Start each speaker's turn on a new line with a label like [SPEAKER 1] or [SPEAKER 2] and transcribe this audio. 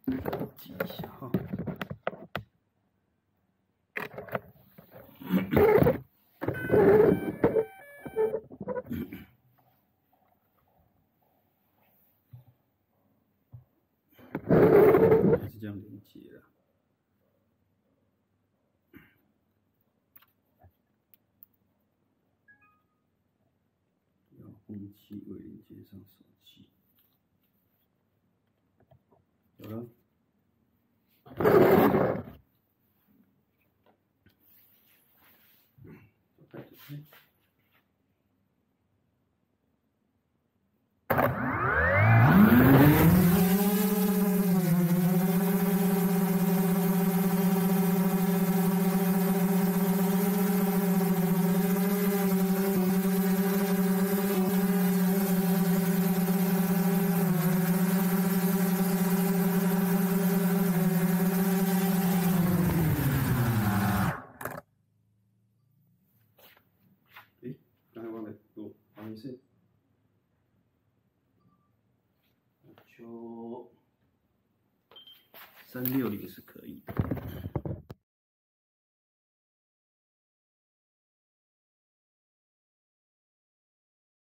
[SPEAKER 1] 记一下哈。还是这样连接了。遥控器未连接上手机，有了。走开。刚才忘了录，没事。就360是可以的。